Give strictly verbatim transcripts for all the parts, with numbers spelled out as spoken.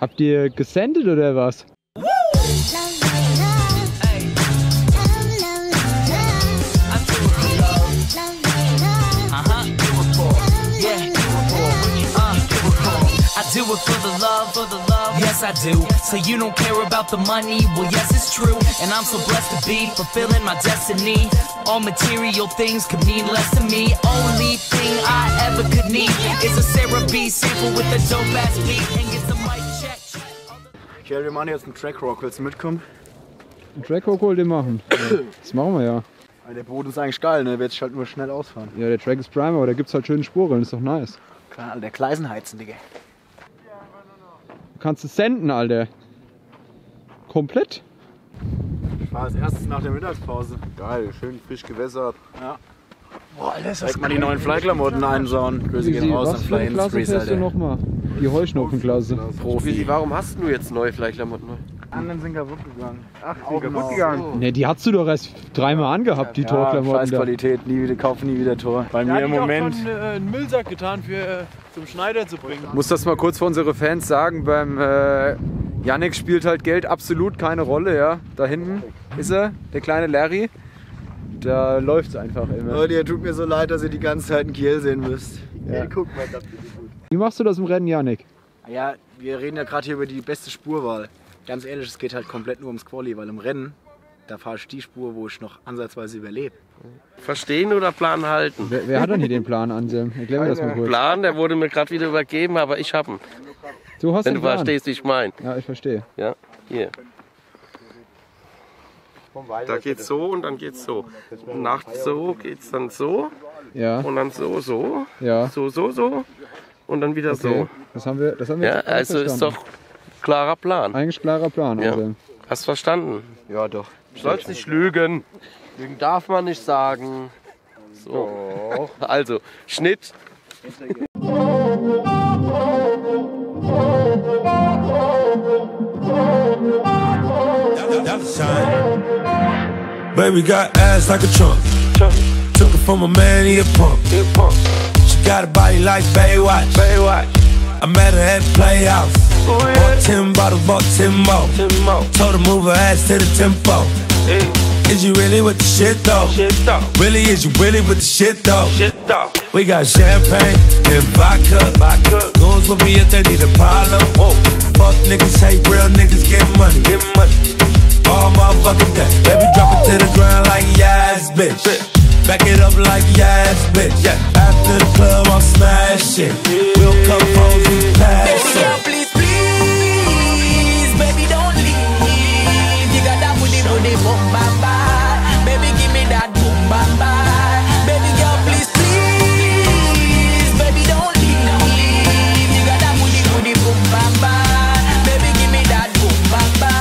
Habt ihr gesendet oder was? Do it for the love, for the love. Yes, I do. So you don't care about the money? Well, yes, it's true. And I'm so blessed to be fulfilling my destiny. All material things could mean less to me. Only thing I ever could need is a Sarah B sample with a dope ass beat and get the mic check. Okay, wir machen jetzt einen Trackrock. Willst du mitkommen? Einen Trackrock wollt ihr machen? Ja, das machen wir ja. Der Boden ist eigentlich geil, ne? Wird sich halt nur schnell ausfahren. Ja, der Track ist Primer, aber da gibt's halt schöne Spuren. Ist doch nice. Klar, der Gleisen heizen, Digga. Kannst du senden, Alter. Komplett? Ich war als erstes nach der Mittagspause. Geil, schön frisch gewässert. Ja. Boah, Alter, ist das direkt mal die neuen Fly-Klamotten einsauen. Grüße gehen raus an Fly Industries, Alter. Du noch mal? Die Heuschnupfenklasse. Profi. Warum hast du jetzt neue Fly-Klamotten? Anderen sind kaputt gegangen. Ach, die sind kaputt gegangen? Ne, die hast du doch erst dreimal angehabt, die ja, Torklamotten. Scheißqualität, nie wieder, kaufen nie wieder Tor. Bei mir im Moment. Ich habe schon äh, einen Müllsack getan, für äh, zum Schneider zu bringen. Ich muss das mal kurz für unsere Fans sagen, beim äh, Yannick spielt halt Geld absolut keine Rolle, ja. Da hinten ist er, der kleine Larry. Da läuft's einfach immer. Leute, ihr tut mir so leid, dass ihr die ganze Zeit einen Kiel sehen müsst. Ja. Ey, guck mal, das ist gut. Wie machst du das im Rennen, Yannick? Ja, wir reden ja gerade hier über die beste Spurwahl. Ganz ehrlich, es geht halt komplett nur ums Quali, weil im Rennen, da fahre ich die Spur, wo ich noch ansatzweise überlebe. Verstehen oder Plan halten? Wer, wer hat denn hier den Plan, Anselm? Erklär mir das mal kurz. Plan, der wurde mir gerade wieder übergeben, aber ich hab ihn. Du hast Wenn den du Plan. verstehst, wie ich meine. Ja, ich verstehe. Ja, hier. Da geht's so und dann geht's so. Nach so geht's dann so Ja. und dann so, so, Ja. so, so, so und dann wieder Okay. so. Das haben wir, das haben wir Ja, jetzt alles also ist verstanden. doch klarer Plan. Eigentlich klarer Plan, Ja. Anselm. Hast verstanden? Ja, doch. Du sollst nicht lügen. Lügen darf man nicht sagen. So. Also, Schnitt. Baby got ass like a trunk. Took it from a man, he a punk. She got a body like Baywatch. I met her at Playhouse. Bought ten bottles, bought ten more. Told her move her ass to the tempo. Is you really with the shit though? Really, is you really with the shit though? We got champagne and vodka. Goons with me if they need a problem. Fuck niggas, hate real niggas, get money. All motherfucking day. Baby, drop it to the ground like yes, bitch. Back it up like yes, bitch. After the club, I'll smash it. We'll come home and pass Baby girl, it. please, please, baby, don't leave. You got that booty, booty, boom, bye, bye. Baby, give me that boom, bye, bye. Baby girl, please, please, baby, don't leave. You got that booty, booty, boom, bye, bye. Baby, give me that boom, bye, bye.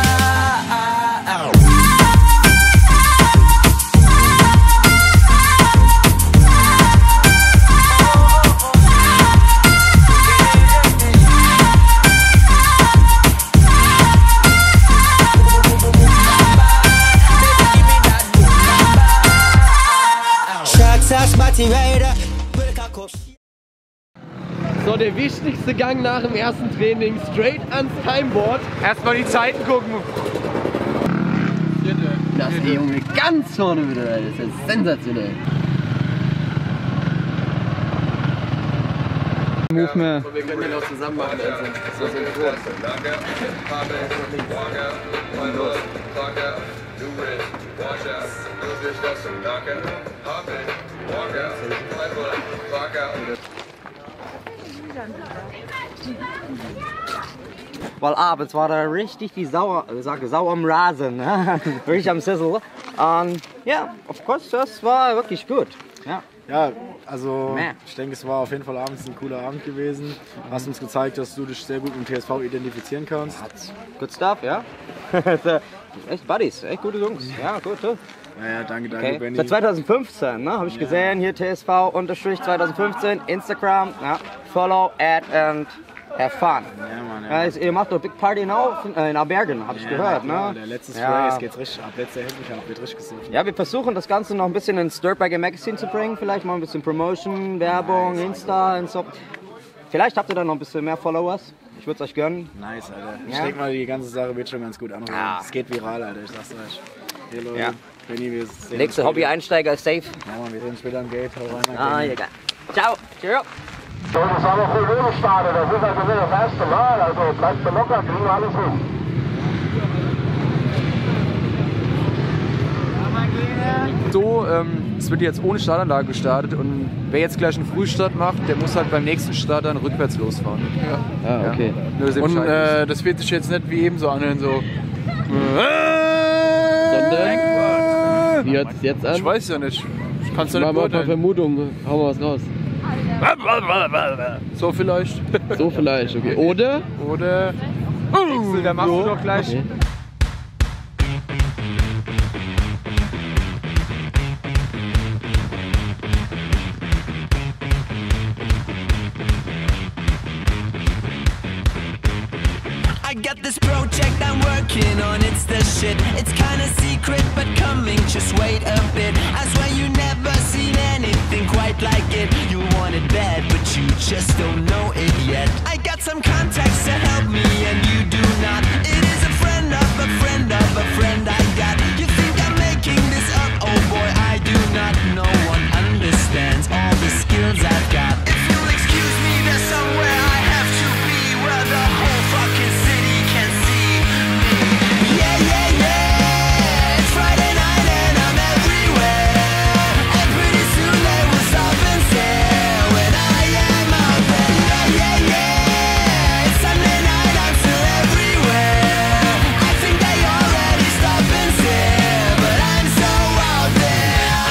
So, der wichtigste Gang nach dem ersten Training, straight ans Timeboard. Erstmal die Zeiten gucken. Das ist der Junge ganz vorne wieder, das ist ja sensationell. Move mehr. Wir können den auch zusammen machen, also so synchron. Weil abends war da richtig die Sau, ich sage Sau am Rasen, ne? Richtig am Sizzle. Und ja, of course, das war wirklich gut. Ja. Ja, also Mäh. ich denke, es war auf jeden Fall abends ein cooler Abend gewesen. Du hast uns gezeigt, dass du dich sehr gut mit dem T S V identifizieren kannst. Good stuff, ja. Echt Buddies, echt gute Jungs. Ja, gut, gut. Naja, danke, danke, Okay. Benny. Seit zwanzig fünfzehn, ne, habe ich gesehen, hier T S V unterstrich zwanzig fünfzehn, Instagram, ja, follow, add and have fun. Ja, Mann, Ja, ja. ist- ihr macht doch Big Party now in Abergen, habe ich Ja, gehört, klar, ne? Der letzte Spray, Ja. es geht's richtig ab. Letzter Heldenkampf wird richtig gesucht. Ja, wir versuchen das Ganze noch ein bisschen ins Dirtbagger Magazine zu bringen, vielleicht mal ein bisschen Promotion, Werbung, Insta und so. Vielleicht habt ihr dann noch ein bisschen mehr Followers. Ich würde es euch gönnen. Nice, Alter. Ich Ja. denke mal, die ganze Sache wird schon ganz gut ankommen. Ja. Es geht viral, Alter. Ich sag's euch. Hey Leute, Ja. Benni, wir sehen Nächste uns Hobby-Einsteiger ist safe. später. Ja, Mann, wir sehen uns später am Gate. Hau rein, mein Ah, Benni. egal. Ciao. Cheerio. So, das haben wir voll wohl gestartet. Das ist also nicht das erste Mal. Also bleibt mir locker, kriegen wir alles hin. So, ähm, es wird jetzt ohne Startanlage gestartet und wer jetzt gleich einen Frühstart macht, der muss halt beim nächsten Start dann rückwärts losfahren. Ah, okay. Nur, dass ihr Und Bescheid äh, das wird sich jetzt nicht wie eben so anhören, so. Sondern, wie hört es jetzt an? Ich weiß ja nicht. Ich kann's ja Mach nicht mal ein paar beurteilen. Vermutungen. Hau mal was raus. So vielleicht. So vielleicht, okay. Oder? Oder. Axel, da machst du doch gleich. Okay. I got this project I'm working on, it's the shit. It's kinda secret, but coming, just wait a bit. I swear you never seen anything quite like it. You want it bad, but you just don't know it yet. I got some contacts to help me, and you do not. It is a friend of a friend of a friend I got. You think I'm making this up? Oh boy, I do not. No one understands all the skills I've got. If you'll excuse me, there's somewhere I have to be, where the whole fucking city can see me. Yeah, yeah, yeah. It's Friday night and I'm everywhere. And pretty soon they will stop and stare when I am out there. Yeah, yeah, yeah. It's Sunday night, I'm still everywhere. I think they already stop and stare, but I'm so out there.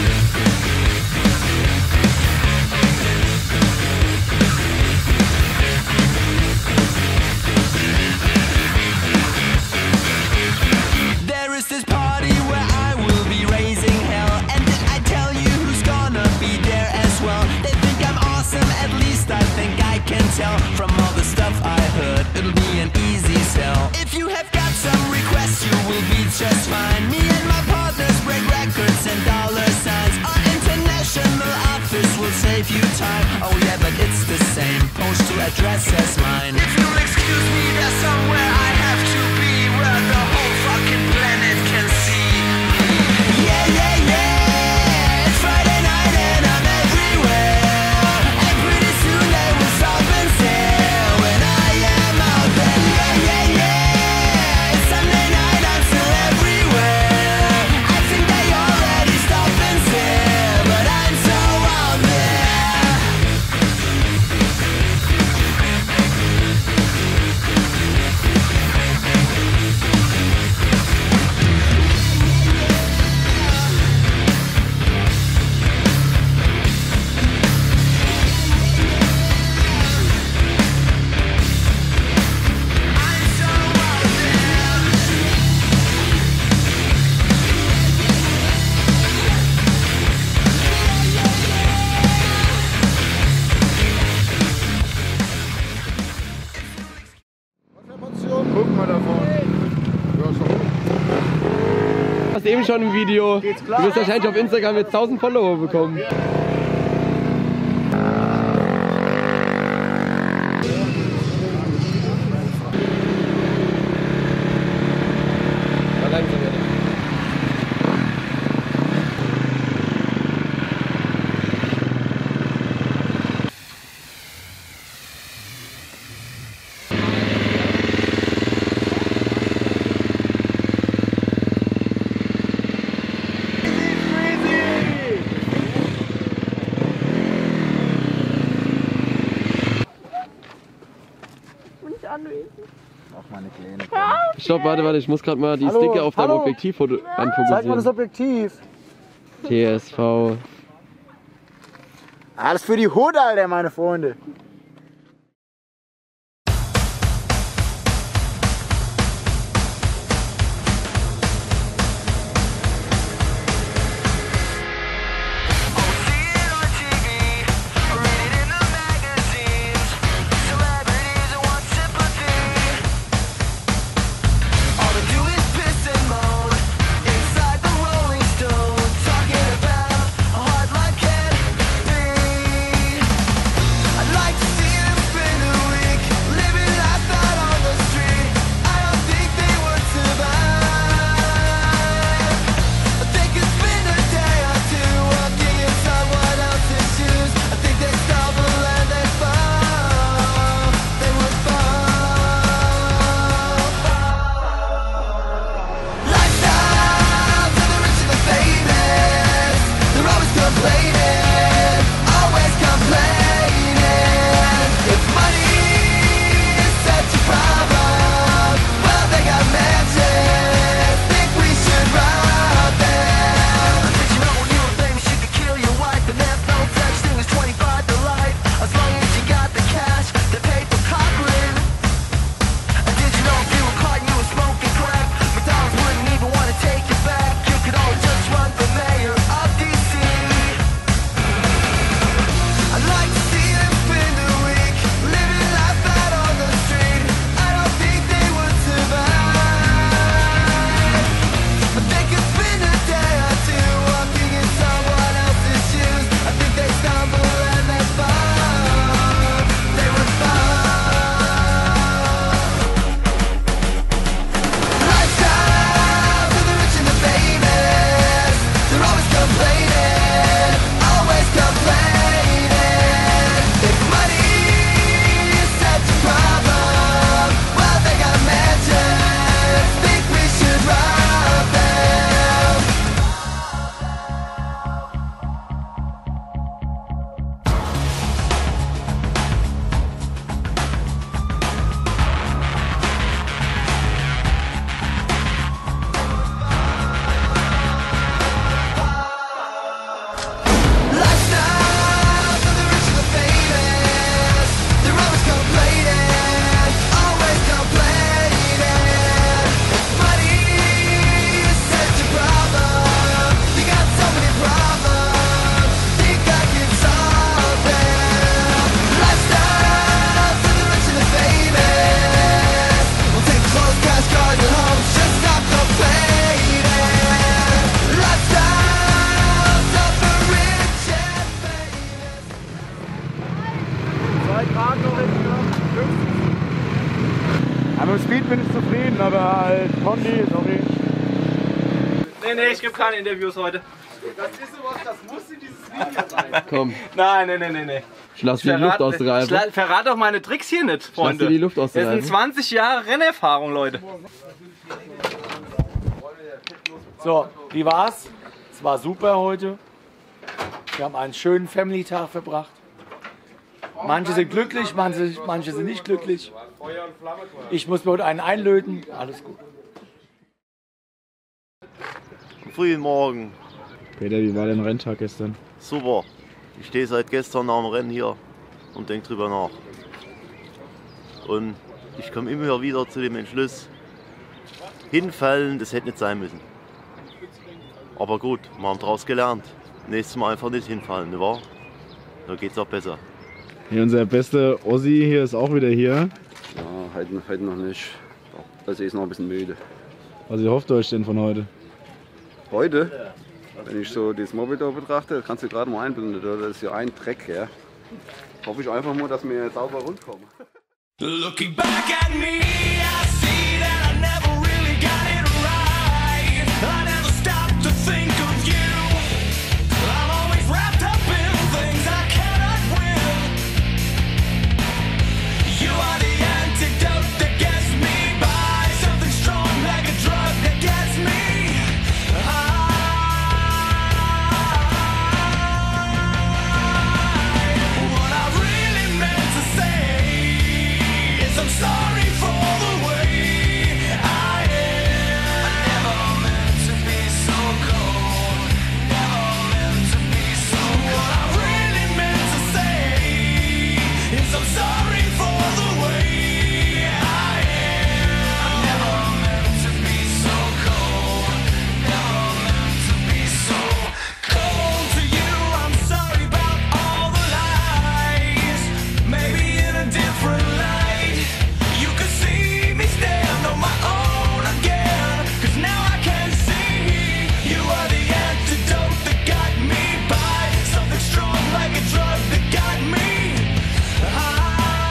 There is this party where I will be raising hell. And did I tell you who's gonna be there as well? They think I'm awesome, at least I think I can tell. From all the stuff I heard, it'll be an easy sell. If you have got some requests, you will be just fine. Me and my partners break records and dollar signs. Our international office will save you time. Oh yeah, but it's the same postal address as mine. If you'll excuse me, there's somewhere I have to be, where the whole fucking planet can see me. Yeah, yeah, yeah. It's Friday night and I'm everywhere. And pretty soon they will stop and stare when I am out there. Yeah, yeah, yeah. It's Sunday night, I'm still everywhere. I think they already stop and stare, but I'm so out there. I'm so out there. Guck mal da vorne. Du warst eben schon im Video. Du wirst wahrscheinlich auf Instagram jetzt tausend Follower bekommen. War langsam, ja. Auch meine Kleine. Stopp, warte, warte, ich muss gerade mal die Hallo, Sticker auf deinem hallo. Objektiv foto- Zeig mal das anfokussieren. Objektiv. T S V. Alles für die Hut, Alter, meine Freunde. Like Nee, nee, ich gebe keine Interviews heute. Das ist sowas, das muss in dieses Video sein. Komm. Nein, nein, nein, nein, nein. Ich lass dir die Luft aus der Reife. Ich verrate doch meine Tricks hier nicht, Freunde. Lass dir die Luft aus der Das sind Reife. zwanzig Jahre Rennerfahrung, Leute. So, wie war's? Es war super heute. Wir haben einen schönen Family-Tag verbracht. Manche sind glücklich, manche, manche sind nicht glücklich. Ich muss mir heute einen einlöten. Alles gut. Frühen Morgen. Peter, wie war dein Renntag gestern? Super. Ich stehe seit gestern nach dem Rennen hier und denke drüber nach. Und ich komme immer wieder zu dem Entschluss, hinfallen, das hätte nicht sein müssen. Aber gut, wir haben daraus gelernt. Nächstes Mal einfach nicht hinfallen, nicht wahr? Da geht's auch besser. Hier unser bester Ossi hier ist auch wieder hier. Ja, heute, heute noch nicht. Also ist noch ein bisschen müde. Was erhofft ihr euch denn von heute? Heute, wenn ich so das Mobile betrachte, kannst du gerade mal einblenden, das ist ja ein Dreck, ja. Hoffe ich einfach mal, dass wir sauber rundkommen. Looking back at me, I see that I never really got it right. I never stopped to think of you. I'm always wrapped up in things I cannot win. You are the antidote that gets me by. Something strong like a drug that gets me high. What I really meant to say is I'm sorry for the way I am. I never meant to be so cold. Never meant to be so cold. What I really meant to say is I'm sorry for the way I am. I never meant to be so cold. Never meant to be so cold to you. I'm sorry about all the lies. Maybe in a different light. You could see me stand on my own again. Cause now I can see you are the antidote that got me by. Something strong like a drug that got me high.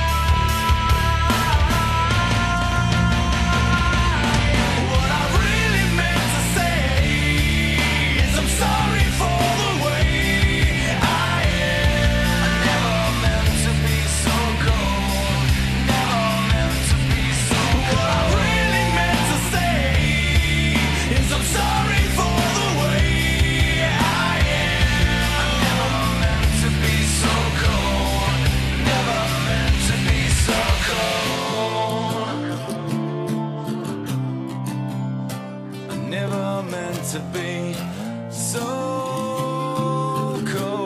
What I really meant to say is I'm sorry for the way I am. I never meant to be so cold. Never meant to be so cold. What I really meant to say is I'm sorry for the way I am. I never meant to be so cold. Never meant to be so cold. I never meant to be so cold.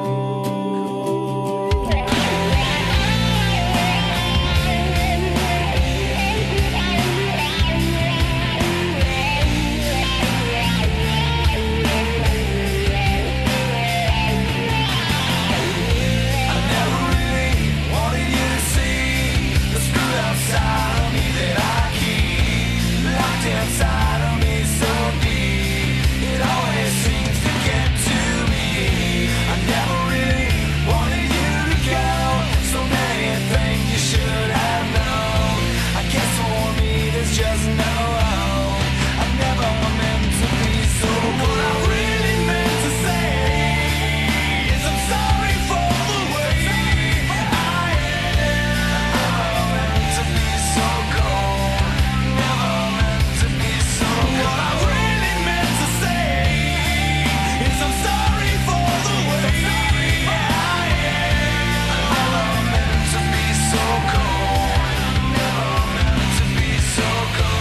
I never really wanted you to see the screw outside of me that I keep locked inside of me so deep. It always seems to get to me. I never really wanted you to go. So many things you should have known. I guess for me there's just no hope. I never meant to be so cold. What I really meant to say is I'm sorry for the way I am. I never meant to be so cold. Never meant to be so cold. What I really meant to say is I'm sorry for the way I am. I never meant to be so cold. Never meant to be so cold.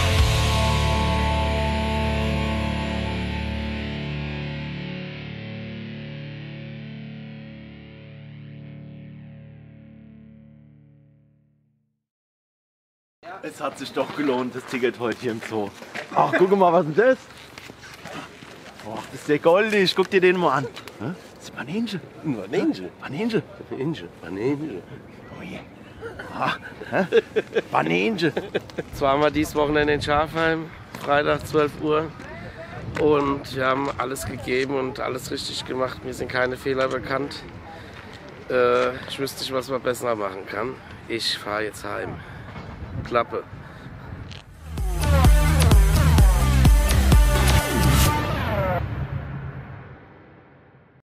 Es hat sich doch gelohnt, das Ticket heute hier im Zoo. Ach, guck mal, was ist denn das? Ach, das ist der goldig. Guck dir den mal an. Hä? Das ist ein Manege. Ein Manege? Manege. Manege. Manege. Oh je. Ah, hä? Manege. Zwar haben wir dieses Wochenende in Schafheim, Freitag zwölf Uhr. Und wir haben alles gegeben und alles richtig gemacht. Mir sind keine Fehler bekannt. Äh, ich wüsste nicht, was man besser machen kann. Ich fahre jetzt heim. Klappe.